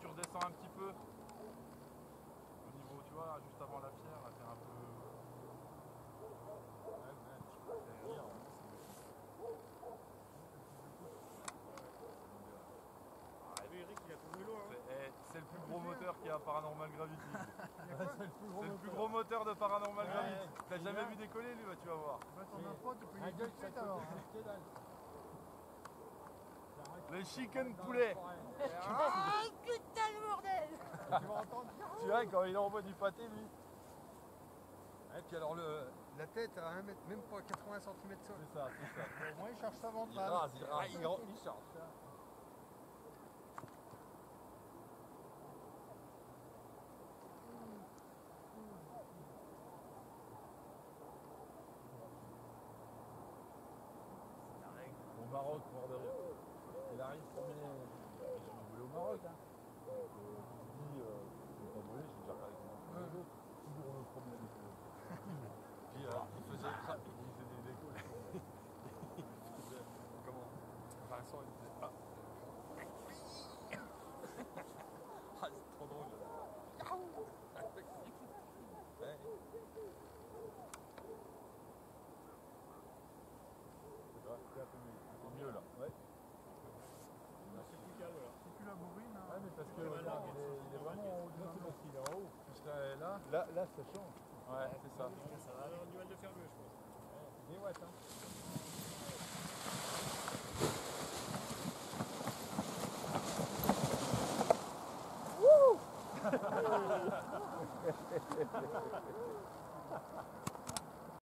tu redescends un petit peu. Au niveau, tu vois, juste avant la pierre, là, t'es un peu. C'est le plus gros moteur qu'il y a à Paranormal Gravity. C'est le plus gros moteur de Paranormal Gravity. T'as jamais vu décoller lui, tu vas voir. Ton impôt, tu peux y aller tout de suite alors. Le chicken poulet. Ah putain le bordel! Tu vas entendre. Tu vois quand il envoie du pâté lui. Et puis alors la tête à 1 mètre, même pas 80 cm de sol. C'est ça, c'est ça. Au moins il cherche sa ventre. Il rase, il cherche. Au Maroc, mort de rire. Il arrive premier. Je voulais au Maroc, hein. Donc, je dis, je vais pas voler, j'ai déjà regardé comment on fait les autres. Toujours on me promenait avec eux. Puis il faisait des échos. Il faisait, comment Vincent, il disait, ah. Ah, c'est trop drôle. Ouais. C'est mieux là. Ouais. C'est plus calme là. C'est plus la bourrine. Hein. Ouais, mais parce que regarde, il est vraiment en haut. Là c'est parce qu'il est en haut. Tu serais là. Là, ça change. Ouais, c'est ça. Ça va avoir du mal de faire mieux, je pense. Des watts, hein. Wouh.